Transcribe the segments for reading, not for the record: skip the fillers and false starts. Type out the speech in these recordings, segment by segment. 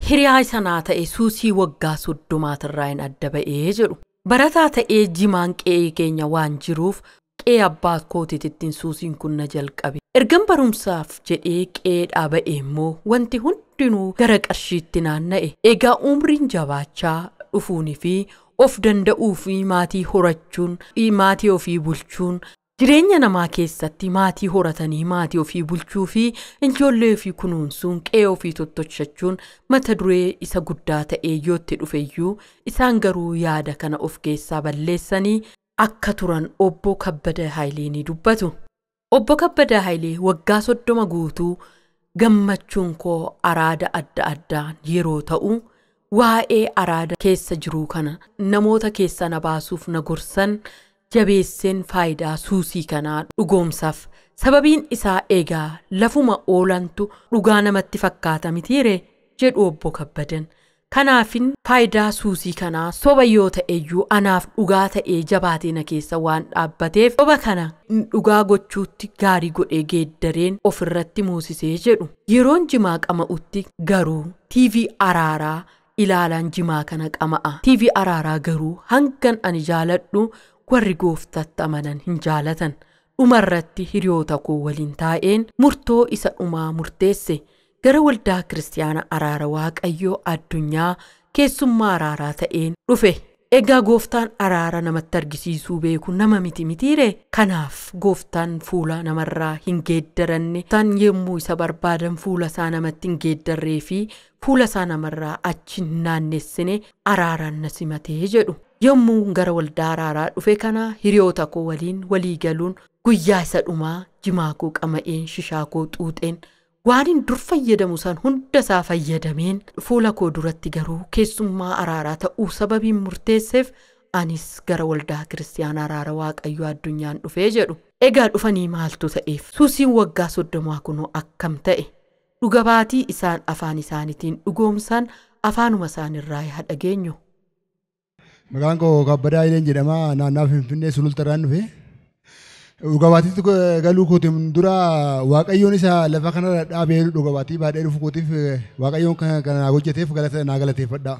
hiriyaa sanaa ta'e suusii waggaa 30 hin adda ba'ee jedhu. Barataa ta'ee jimaan qe'ee keenya waan jiruuf qe'ee abbaa kootittiin suusiin kun na jalqabe. Ergan barumsaaf jedhee qe'ee dhaaba'e immoo wanti hundinuu gara qarshiitti naanna'e. Egaa umriin jabaachaa dhufuunii fi of danda'uu fi maatii horachuun, maatii ofii bulchuun, jireenya namaa keessatti maatii horatanii maatii ofii bulchuu fi ijoollee ofii kunuunsuun qe'ee ofii tottochachuun mata duree isa guddaa ta'ee yootti dhufeyyuu isaan garuu yaada kana of keessaa balleessanii akka turan obbo Kabbada Haayilee ni dubbatu. Obbo Kabbada Haayilee waggaa 30 guutuu gammachuun koo araada adda addaan yeroo ta'u waa'ee araada keessa jiruu kana namoota keessa na baasuuf na gorsan jabeesseen faayidaa suusii kanaa dhugoomsaaf. Sababiin isaa egaa lafuma oolantu dhugaa namatti fakkaata mitiire jedhu obbo Kabbadan. Kanaafin faayidaa suusii kanaa soba yoo ta'eyyuu anaaf dhugaa ta'ee jabaatee na keessa waan dhaabbateef soba kana dhugaa gochuutti gaarii godhee geeddareen ofirratti muusisee jedhu. Yeroon jimaa qama'utti garuu TV Araaraa ilaalaan jimaa kana qama'a. TV Araaraa garuu hangan ani jaaladhu warri gooftatti amanan hin jaalatan. Dhumarratti hiriyoota koo waliin taa'een murtoo isa dhumaa murteesse. Gara waldaa Kiristaanaa Araara Waaqayyoo addunyaa keessummaa araaraa ta'een dhufe. Egaa gooftaan araara namatti argisiisuu beeku nama mitiire. Kanaaf gooftaan fuula namarraa hin geeddaranne tan yemmuu isa barbaadan fuula isaa namatti hin geeddarree fi fuula isaa namarraa achi hin naannessine araaraan na simatee jedhu. Yommuu gara waldaa araaraa dhufe kana hiriyoota koo waliin walii galuun guyyaa isa dhumaa jimaa koo qama'een shishaa koo xuuxeen waanin dur fayyadamu san hunda isaa fayyadameen fuula koo duratti garuu keessummaa araaraa ta'uu sababiin murteesseef anis gara waldaa Kiristaanaa Araara Waaqayyoo addunyaan dhufee jedhu. Egaa dhufanii maaltu ta'eef suusiin waggaa 30 kunoo akkam ta'e dhuga baatii isaan afaan isaaniitiin dhugoomsan afaanuma isaanirraa haa dhageenyu. Maqaan koo Kabbada Haayilee jedhama. Naannoo Finfinnee Sulultarraan dhufe. Dhuga baatiitti galuu kootiin dura Waaqayyoon isa lafa kanarra dhaabee dhuga baatii baadhee dhufu kootiif Waaqayyoon kana hojjeteef naa galateeffadha.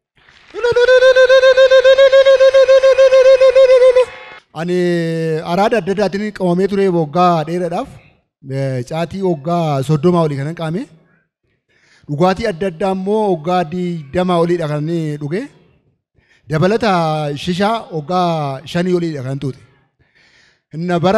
Ani araada adda addaatiin qabamee ture waggaa dheeraadhaaf caatii waggaa 30 olii kanan qaame. Dhugaatii adda addaa immoo waggaa 20 oliidha kan dhuge. Dabalata shishaa waggaa 5 oliidha kan tuute. Inna bara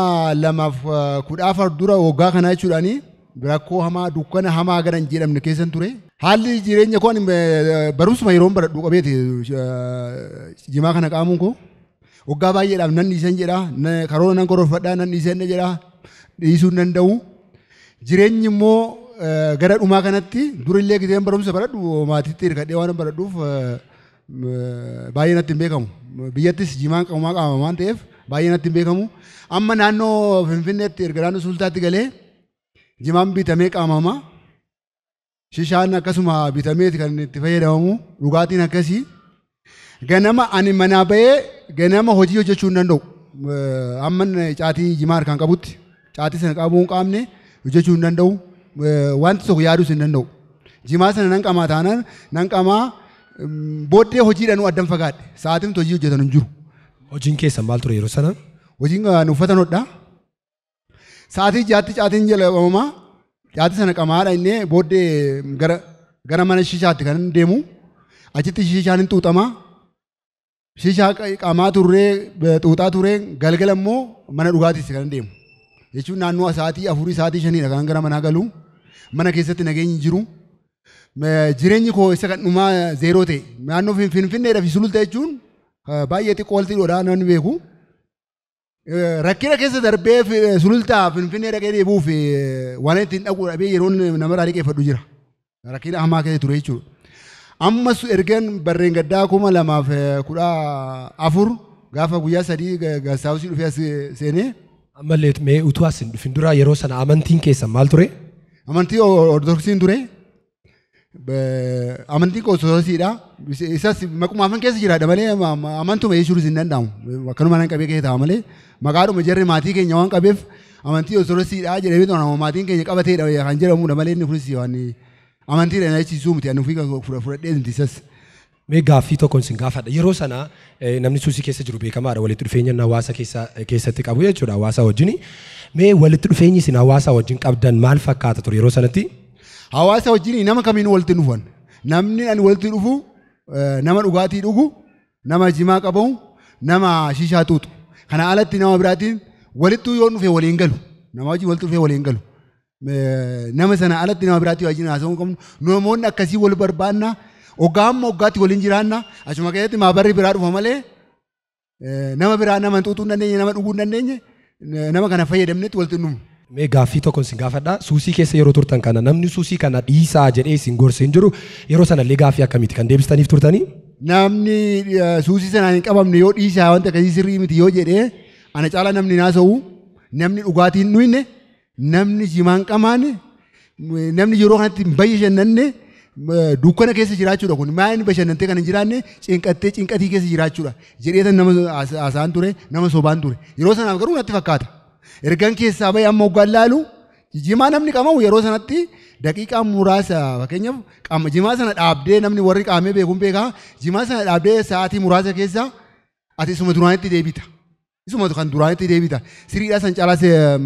2014 dura waggaa kana jechuudhaani rakkoo hamaa dukkana hamaa garan jedhamne keessan ture. Haalli jireenya koo barumsuma yeroon baradhu qabeeti jimaa kana qaamuun koo waggaa baay'eedhaaf nan dhiisan jedha karoora nan korofadhaa nan dhiisan jedha dhiisuu hin danda'u. Jireenyi immoo gara dhumaa kanatti durillee giteen barumsa baradhu maatiitti hirkadhee waan baradhuuf baay'ee natti hin beekamu. Biyyattis jimaan qabumaa qaama waan ta'eef baay'ee natti hin beekamu. Amma naannoo Finfinneetti erga naannoo Sulultaatti galee jimaan bitamee qaamama. Shishaan akkasuma bitameeti kan itti fayyadamamu. Dhugaatiin akkasii. Ganama ani manaa bahee ganama hojii hojjechuu hin danda'u. Amma caatii jimaa harkaan qabutti caatii sana qabuu hin qaamne hojjechuu hin danda'u. Wanti tokko yaaduus hin danda'u. Jimaa sana nan qamaa taanaan nan qamaa booddee hojiidhaan addan fagaadhe. Sa'aatiin hojii hojjetan hin jiru. Hojiin keessa maal ture yeroo sana? Hojiin uffatan hodhaa. Sa'aatii jaatti caatiin jalqabamaa. Caatii sana qamaadha inni booddee gara mana shishaatti kan deemu. Achitti shishaan hin xuuxamaa. Shishaa qamaa turree xuuxaa turree galgala immoo mana dhugaatiitti kan deemu. Jechuun naannoo sa'aatii 4 sa'aatii 5dha kan gara manaa galu. Mana keessatti nageenyi jiru. Jireenyi koo isa kan dhumaa zeeroo ta'e. Naannoo Finfinneedhaa fi Sulultaa jechuun baay'ee xiqqoo walitti dhodhaa namni beeku. Rakkina keessa darbee Sulultaa Finfinnee dhaqee deebi'uuf waan ittiin dhaquu dhabee yeroon namarraa liqeeffadhu jira. Rakkina hamaa keessa ture jechuudha. Ammas ergan barreen gaddaa 2014 gaafa guyyaa 3 gasaawusii dhufee as seenee. Ammallee mee utuu as hin dhufin dura yeroo sana amantiin keessa maal ture? Amantii Ortodoksiin ture. Amantiin koo Ortodoksiidha. Isas maqumaafan keessa jiraadha malee amantuma jechuunis hin danda'amu. Akkanuma nan qabee keessa ta'a malee maqaadhuma jarri maatii keenya waan qabeef amantii Ortodoksiidha jedhamee maatiin keenya qabateedha kan jedhamudha malee inni kunis waan Amantiidhaan achiisuu miti ani ofii fudhadhee intisas. Mee gaaffii tokkoon sin gaafadha. Yeroo sana namni suusii keessa jiru beekamaadha. Walitti dhufeenya hawaasa keessatti qabu jechuudha hawaasa wajjin. Mee walitti dhufeenyi isin hawaasa wajjin qabdan maal fakkaata ture yeroo sanatti? Hawaasa wajjin nama kamiin walitti dhufan. Namni ani walitti dhufu nama dhugaatii dhugu, nama jimaa qabamu, nama shishaa tuutu. Kana alatti nama biraatiin walitti yoo dhufee waliin galu. Nama wajjin walitti dhufee waliin galu. Nama sana alatti nama biraatii wajjin haasa'uu qabnu. Namoonni akkasii wal barbaanna. Oggaamma oggaatti waliin jiraanna. Achuma keessatti maabarri biraa dhufa malee nama biraa nama tuutuu hin dandeenye, nama dhuguu hin dandeenye, nama kana fayyadamnetti walitti dhufu. Mee gaaffii tokkoon sin gaafadha. Suusii keessa yeroo turtan kana namni suusii kana dhiisaa jedhee sin gorsee hin jiru. Yeroo sanallee gaaffii akkamiiti kan deebistaniif turtanii? Namni suusii sanaan hin qabamne yoo dhiisaa wanta akkasii sirrii miti yoo jedhee ana caalaa namni naasa'u, namni dhugaatii hin dhuyne, namni jimaa hin qamaane, namni yeroo kanatti hin bashannanne dukkana keessa jiraachuudha kun maayini bashannantee kan hin jiraanne cinqatii keessa jiraachuudha jedhee nama haasa'an ture, nama sobaan ture. Yeroo sanaaf garuu natti fakkaata. Ergan keessaa bahee amma hoggaan laalu jimaa namni qamamu yeroo sanatti daqiiqaa muraasa fakkeenyaaf jimaa sana dhaabdee namni warri qaamee beekuun beekaa jimaa sana dhaabdee sa'aatii muraasa keessa ati isuma duraanitti deebita. Isuma kan duraanitti deebita. Siriidhaa san caalaa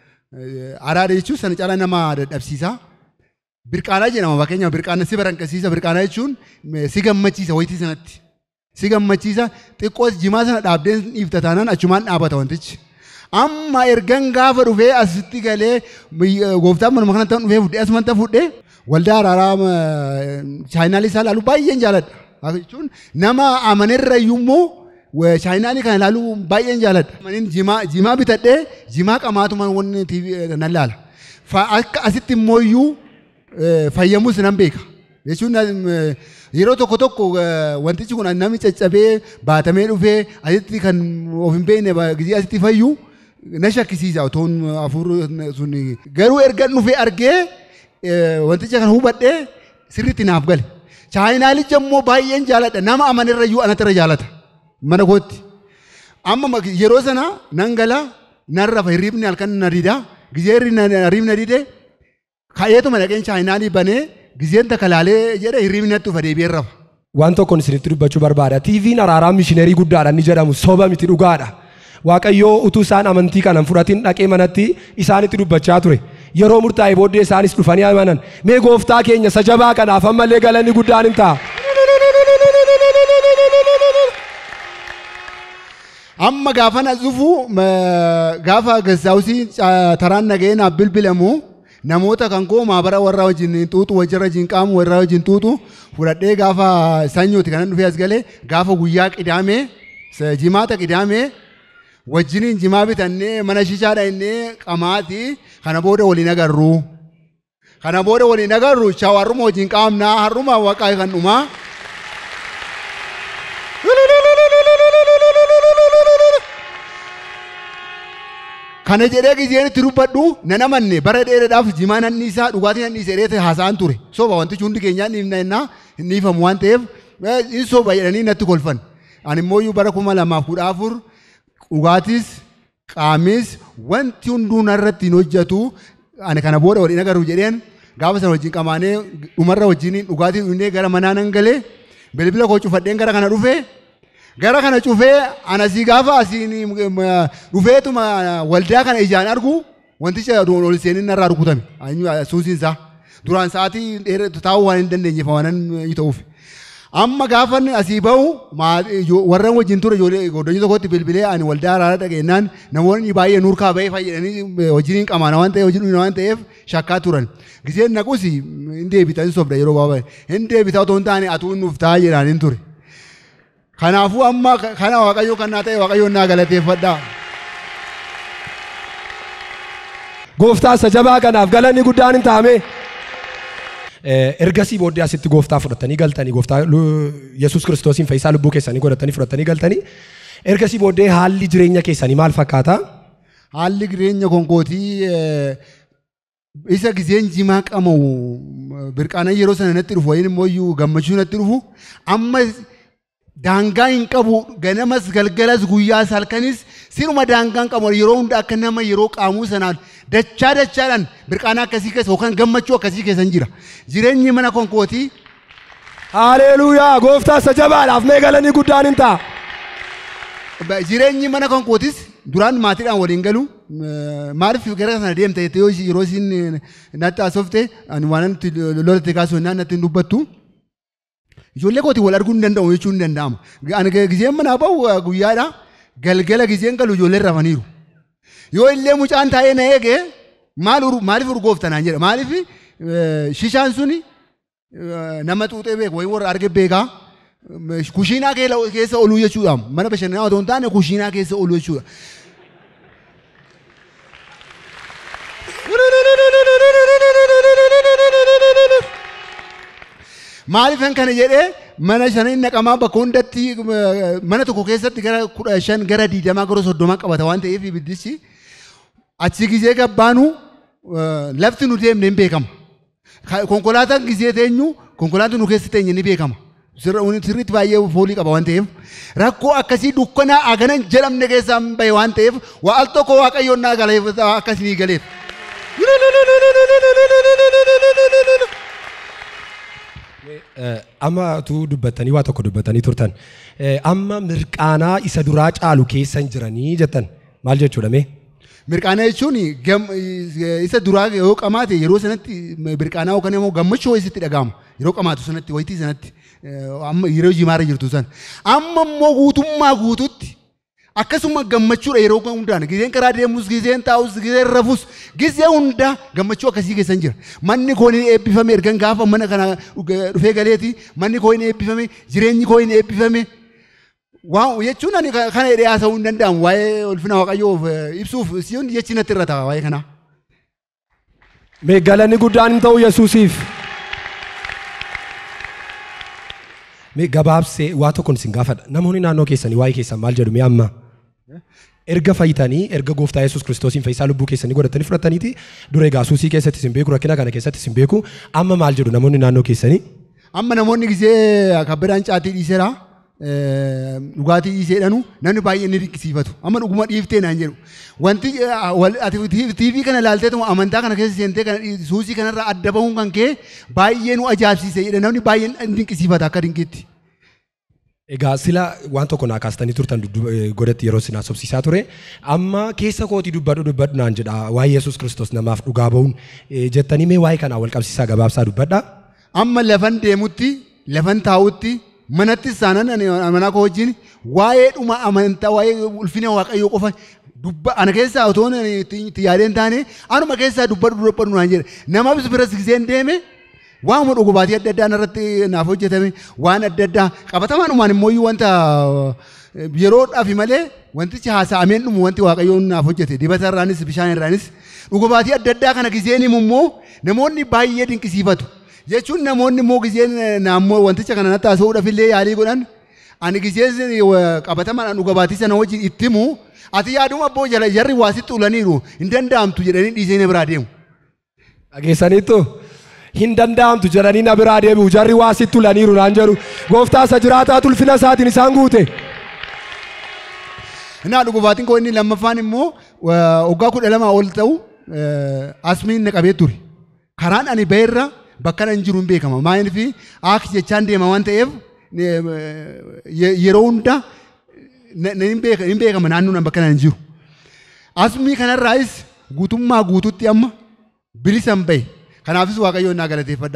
araada jechuun sana caalaa nama dadhabsiisa. Birqaanaa jedhama fakkeenyaaf birqaana si baranqasiisa. Birqaanaa jechuun si gammachiisa wayitii sanatti. Si gammachiisa xiqqoos jimaa sana dhaabdee dhiifta taanaan achumaan dhaabata wantichi. Amma ergan gaafa dhufee asitti galee gooftaan manuma kanatti dhufee fudhee asumatti fudhee waldaa araaraa chaayinaalii isaa ilaalu baay'een jaaladha. Jechuun nama amanerra iyyuu chaayinaalii kana ilaalu baay'een jaaladha. Maniin jimaa bitadhee jimaa qamaatuma wanni TV nan laala. Akka asitti immoo iyyuu fayyamus nan beeka. Jechuun yeroo tokko wantichi kun namni caccabee baatamee dhufee asitti kan of hin beekne gizii asitti fayyu na shakkisiisa otoon afur sun garuu erga dhufee argee wanticha kan hubadhee sirriitti naaf gale. Chaayinaalicha immoo baay'een jaaladha. Nama amanirra iyyuu anatti jaalata. Mana kootti. Amma yeroo sana nan gala nan rafa hirribni halkan na dida. Gizee hirribni na dide ka'eetuma dhaqeen chaayinaalii banee gizeen takka laalee jedhe hirribni natti dhufa deebi'een rafa. Waan tokkoon isinitti dubbachuu barbaada. TV'n araaraa mishineerii guddaadha inni jedhamu soba miti dhugaadha. Waaqayyoo utuu isaan amantii kanan fudhatiin dhaqee manatti isaanitti dubbachaa ture. Yeroo murtaa'e booddee isaanis dhufanii amanan. Mee gooftaa keenya isa jabaa kanaaf ammallee galanni guddaan hin ta'a. Amma gaafa na dhufu gaafa gasaawusii taraan nagahee naaf bilbilamu namoota kan koo maabara warra wajjin xuuxu wajjirra wajjin qaamu warra wajjin xuuxu fudhadhee gaafa sanyooti kanan dhufee as galee gaafa guyyaa qidaamee jimaata qidaamee wajjiniin jimaa bitannee mana shishaa dhaqnee qamaatii kana booda waliin agarru. Kana booda waliin agarru shawarruma wajjin qaamnaa harruma waaqaa kan dhumaa. Kana jedhee gizeen itti dubbadhu nan amanne bara dheeraadhaaf jimaa nanni isaa dhugaatii nanni isa dheerate haasa'an ture. Soba wantichi hundi keenyaan hin dhiifamu waan ta'eef in soba jedhanii natti kolfan. Ani immoo bara 2014 dhugaatiis qaamis wanti hunduu narratti hin hojjetu ani kana booda waliin agarru jedheen gaafa sana wajjin qamaanee dhumarra wajjin dhugaatii dhufnee gara manaa nan galee bilbila koo cufadheen gara kana dhufee. Gara kana cufee anasii gaafa asiin dhufeetuma waldaa kana ijaan argu wanticha ol seenin narraa rukutame suusiinsaa duraan sa'aatii taa'uu waan hin dandeenyeef waan ta'uuf. Amma gaafa asii bahu warreen wajjin ture godonyi tokkotti bilbilee ani waldaa araaraa dhageenyaan namoonni baay'ee nurkaa bahee fayyadanii wajjin qamaana waan ta'eef wajjin waan ta'eef shakkaa turan. Gizeen naqus hin deebita hin sobda yeroo baay'ee hin deebita otoo hin taane atuu nuuf taa'aa jedhaniin ture. Kanaafuu amma kana waaqayyoo kan naa ta'e waaqayyoon naa galateeffadhaa. Gooftaa isa jabaa kanaaf galanni guddaan hin taa'ame. Ergasii booddee asitti gooftaa fudhatanii galtanii gooftaa Yesuus Kiristoosiin fayyisaa lubbuu keessanii godhatanii fudhatanii galtanii. Ergasii booddee haalli jireenya keessanii maal fakkaata? Haalli jireenya konkootii isa gizeen jimaa qamamu birqaana yeroo sana natti dhufu wayin immoo gammachuu natti dhufu amma daangaa hin qabu ganamas galgalas guyyaas halkanis Siruma daangaan qabu yeroo hunda akka nama yeroo qaamuu sanaan dachaadhaan birqaanaa akkasii keessa yookaan gammachuu akkasii keessa jira. Jireenyi mana konkootii. Haleluuyaa gooftaa isa jabaadhaaf mee galanni guddaan hin ta'a. Jireenyi mana konkootis duraan maatiidhaan waliin galu maaliif gara sana deemte yeroo isin natti haasofte ani waan lolatti kaasuu natti hin dubbattu. Ijoollee kootii wal arguu hin danda'u jechuun hin danda'ama. Ani gizeen manaa bahu guyyaadha galgala gizeen galu ijoolleen rafaniiru. Yoo illee mucaan taa'ee na eege maaliif urgooftanaan jedha maaliif shishaan suni nama xuuxee beeku wayii warra arge beekaa. Kushiinaa keessa oluu jechuudha. Mana bashannanaa otoo hin taane kushiinaa keessa oluu jechuudha. Maaliif kana jedhee mana shanii naqamaa bakka hundatti mana tokko keessatti gara 15 gara 20 gara 30 qabata waan ta'eef ibiddichi achi gizee gabbaanu lafti nu deemne hin beekama. Konkolaataan gizee teenyu konkolaataan nu keessa teenye ni beekama. Sirriitti baay'ee foolii qaba waan ta'eef rakkoo akkasii dukkanaa aganan jedhamne keessaa bahe waan ta'eef waan tokko waaqayyoon naa galeef akkasii galeef. Amma tu dubbatanii waa tokko dubbatanii turtan. Amma mirqaanaa isa duraa caalu keessan jiranii jettan maal jechuudha mee? Mirqaanaa jechuun isa duraa yoo qamaate yeroo sanatti mirqaanaa yookaan immoo gammachuu isitti dhaga'ama. Yeroo qamaatu sanatti wayitii sanatti amma yeroo jimaarra jirtu san. Amma immoo guutummaa guututti akkasuma gammachuudha yeroo hundaan gizeen karaa deemus gizeen taa'us gizeen rafus gizee hunda gammachuu akkasii keessan jira. Manni koo ni eebbifame ergan gaafa mana kana dhufee galeeti manni koo ni eebbifame jireenyi koo ni eebbifame. Waan jechuun ani kana hidhee haasa'uu hin danda'amu waa'ee ulfina waaqayyoo ibsuuf siyoon jechi natti irra ta'a waa'ee kanaa. Mee galanni guddaan hin ta'u Yesuusiif. Mee gabaabsee waa tokkoon isin gaafadha. Namoonni naannoo keessanii waa'ee keessan maal jedhu mee amma? Erga fayyitanii erga gooftaa Yesuus Kiristoosiin fayyisaa lubbuu keessanii godhatanii fudhataniiti dura egaa suusii keessatti isin beeku rakkina kana keessatti isin beeku amma maal jedhu namoonni naannoo keessanii? Amma namoonni gizee kabbadaan caatii dhiiseera. Dhugaatii dhiiseedhanu namni baay'een ni dinqisiifatu. Amma dhuguma dhiiftee naan jedhu. Wanti TV kana ilaalteetuma amantaa kana keessa seentee kana suusii kanarraa adda bahuun kan kee baay'ee nu ajaa'ibsiise jedha namni baay'een dinqisiifata akka dinqiitti. Egaa sila waan tokko naa kaastanii turtan godhatti yeroo isin haasofsiisaa ture. Amma keessa kootii dubbadhu naan jedha waa'ee Yesuus Kiristoos namaaf dhugaa bahuun jettanii mee waa'ee kanaa wal qabsiisaa gabaabsaa dubbadha. Amma lafan deemutti lafan taa'utti manatti saanan mana koo wajjin waa'ee dhuma amantaa waa'ee ulfina waaqayyoo qofa ana keessaa otoo itti yaadeen taane anuma keessaa dubbadhu naan jedha. Namaaf biras gizeen deeme waan dhugubaatii adda addaa irratti naaf hojjetame waan adda addaa qabatamaadhumaan immoo wanta yeroodhaaf malee wantichi haasa'ameen dhumu wanti waaqayyoon naaf hojjete dibata irraanis bishaan irraanis dhugubaatii adda addaa kana gizeen immoo namoonni baay'ee dinqisiifatu. Jechuun namoonni immoo gizeen naammoo wanticha kana natti haasa'uudhaaf illee yaalii godhan ani gizeen qabatamaadhaan dhugubaatii sana wajjin itti himu ati yaaduma abboo jala jarri waasitti ulaniiru hin danda'amtu jedhanii dhiisee na biraa deemu. Dhageessaniittu hin danda'amtu jedhanii na biraa deemu jarri waasitti ulaniiru naan jedhu gooftaa isa jiraataa ulfina isaatiin isaan guute. Naa dhugubaatiin koo inni lammaffaan immoo waggaa 12 ol ta'u asmiin na qabee ture. Karaan ani ba'eerra bakka nan jiru hin beekama. Maaliif akka jechaan deema waan ta'eef yeroo hunda hin beekama naannoo nan bakka nan jiru. Asmii kanarraayis guutummaa guututti amma bilisan bahe. Kanaafis waaqayyoon naa galateeffadha.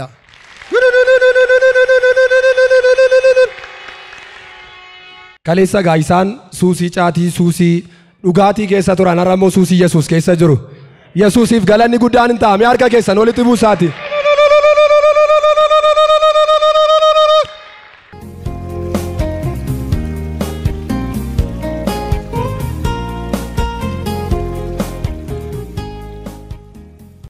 Kaleessa gaa isaan suusii caatii suusii dhugaatii keessa turan har'a immoo suusii Yesuus keessa jiru. Yesuusiif galanni guddaan hin ta'a. Mee harka keessan walitti buusaati.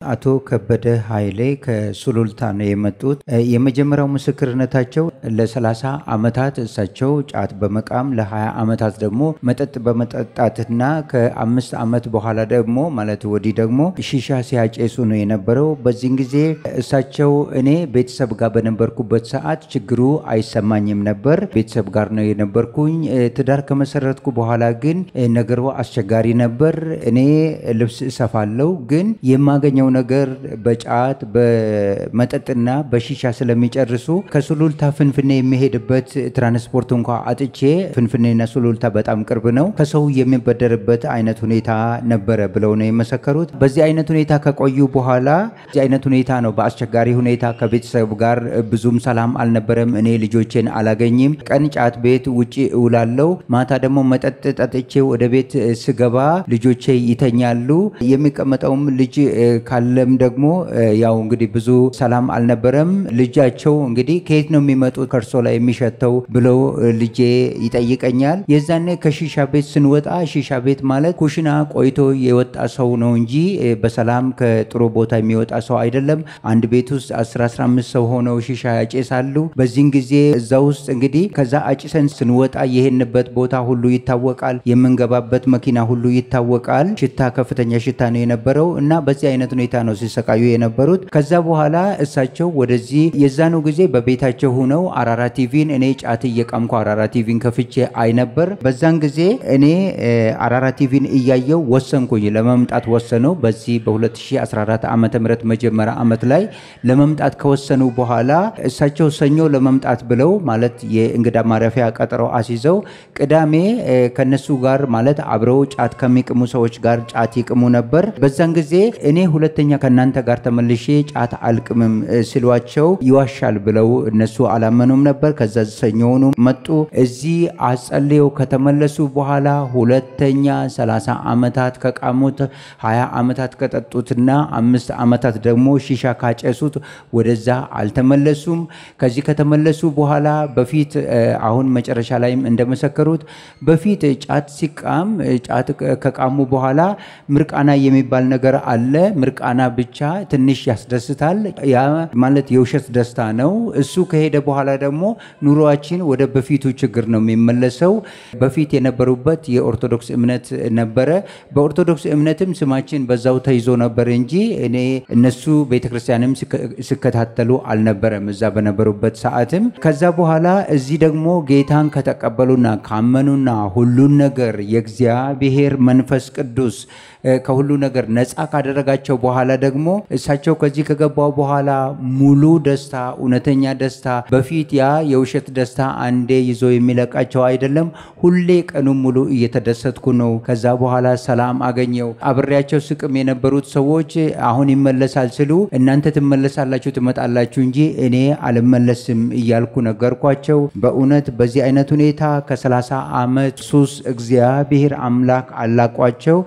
አቶ ከበደ ኃይሌ ከሱሉልታ ነው የመጡት። የመጀመሪያው ምስክርነታቸው ለ30 ዓመታት እሳቸው ጫት በመቃም ለ20 ዓመታት ደግሞ መጠጥ በመጠጣትና ከ5 ዓመት በኋላ ደግሞ ማለት ወዲህ ደግሞ ሺሻ ሲያጨሱ ነው የነበረው። በዚህን ጊዜ እሳቸው እኔ ቤተሰብ ጋር በነበርኩበት ሰዓት ችግሩ አይሰማኝም ነበር። ቤተሰብ ጋር ነው የነበርኩኝ። ትዳር ከመሰረትኩ በኋላ ግን ነገሩ አስቸጋሪ ነበር። እኔ ልብስ እሰፋለሁ ግን የማገኘው ነገር በጫት በመጠጥና በሺሻ ስለሚጨርሱ ከሱሉልታ ፍንፍኔ የሚሄድበት ትራንስፖርት እንኳን አጥቼ ፍንፍኔና ሱሉልታ በጣም ቅርብ ነው ከሰው የሚበደርበት አይነት ሁኔታ ነበረ ብለው ነው የመሰከሩት። በዚህ አይነት ሁኔታ ከቆዩ በኋላ በዚህ አይነት ሁኔታ ነው በአስቸጋሪ ሁኔታ ከቤተሰብ ጋር ብዙም ሰላም አልነበረም። እኔ ልጆቼን አላገኝም። ቀን ጫት ቤት ውጪ እውላለሁ። ማታ ደግሞ መጠጥ ጠጥቼ ወደ ቤት ስገባ ልጆቼ ይተኛሉ። የሚቀመጠውም ልጅ ካለም ደግሞ ያው እንግዲህ ብዙ ሰላም አልነበረም። ልጃቸው እንግዲህ ከየት ነው የሚመጡት ከርሶ ላይ የሚሸተው ብለው ልጄ ይጠይቀኛል። የዛኔ ከሺሻ ቤት ስንወጣ ሺሻ ቤት ማለት ኩሽና ቆይቶ የወጣ ሰው ነው እንጂ በሰላም ከጥሩ ቦታ የሚወጣ ሰው አይደለም። አንድ ቤት ውስጥ 10-15 ሰው ሆነው ሺሻ ያጨሳሉ። በዚህን ጊዜ እዛ ውስጥ እንግዲህ ከዛ አጭሰን ስንወጣ የሄንበት ቦታ ሁሉ ይታወቃል። የምንገባበት መኪና ሁሉ ይታወቃል። ሽታ ከፍተኛ ሽታ ነው የነበረው እና በዚህ አይነት ሁኔታ ነው ሲሰቃዩ የነበሩት። ከዛ በኋላ እሳቸው ወደዚህ የዛኑ ጊዜ በቤታቸው ሆነው አራራ ቲቪን እኔ ጫት እየቃምኩ አራራ ቲቪን ከፍቼ አይ ነበር። በዛን ጊዜ እኔ አራራ ቲቪን እያየው ወሰንኩኝ ለመምጣት ወሰነው። በዚህ በ2014 ዓመተ ምህረት መጀመሪያ ዓመት ላይ ለመምጣት ከወሰኑ በኋላ እሳቸው ሰኞ ለመምጣት ብለው ማለት የእንግዳ ማረፊያ ቀጠሮ አስይዘው ቅዳሜ ከነሱ ጋር ማለት አብረው ጫት ከሚቅሙ ሰዎች ጋር ጫት ይቅሙ ነበር። በዛን ጊዜ እኔ ሁለተኛ ከናንተ ጋር ተመልሼ ጫት አልቅምም ሲሏቸው ይዋሻል ብለው እነሱ አላመኑም ነበር። ከዛ ሰኞውኑ መጡ። እዚህ አጸልየው ከተመለሱ በኋላ ሁለተኛ 30 ዓመታት ከቃሙት 20 ዓመታት ከጠጡትና 5 ዓመታት ደግሞ ሺሻ ካጨሱት ወደዛ አልተመለሱም። ከዚህ ከተመለሱ በኋላ በፊት አሁን መጨረሻ ላይም እንደመሰከሩት በፊት ጫት ሲቃም ጫት ከቃሙ በኋላ ምርቃና የሚባል ነገር አለ። ምርቃና ብቻ ትንሽ ያስደስታል። ያ ማለት የውሸት ደስታ ነው። እሱ ከሄደ በኋላ ደግሞ ኑሮአችን ወደ በፊቱ ችግር ነው የሚመለሰው። በፊት የነበሩበት የኦርቶዶክስ እምነት ነበረ። በኦርቶዶክስ እምነትም ስማችን በዛው ተይዞ ነበር እንጂ እኔ እነሱ ቤተክርስቲያንም ሲከታተሉ አልነበረም እዛ በነበሩበት ሰዓትም። ከዛ በኋላ እዚህ ደግሞ ጌታን ከተቀበሉና ካመኑና ሁሉን ነገር የእግዚአብሔር መንፈስ ቅዱስ ከሁሉ ነገር ነፃ ካደረጋቸው በኋላ ደግሞ እሳቸው ከዚህ ከገባው በኋላ ሙሉ ደስታ እውነተኛ ደስታ በፊት ያ የውሸት ደስታ አንዴ ይዞ የሚለቃቸው አይደለም። ሁሌ ቀኑ ሙሉ እየተደሰትኩ ነው። ከዛ በኋላ ሰላም አገኘው። አብሬያቸው ስቅም የነበሩት ሰዎች አሁን ይመለሳል ሲሉ እናንተ ትመለሳላችሁ ትመጣላችሁ እንጂ እኔ አልመለስም እያልኩ ነገርኳቸው። በእውነት በዚህ አይነት ሁኔታ ከ30 ዓመት ሱስ እግዚአብሔር አምላክ አላቋቸው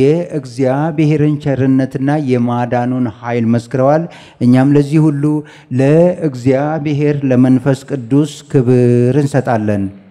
የእግዚአብሔርን ቸርነትና የማዳኑን ኃይል መስክረዋል። እኛም ለዚህ ሁሉ ለእግዚአብሔር ለመንፈስ ቅዱስ ክብር እንሰጣለን።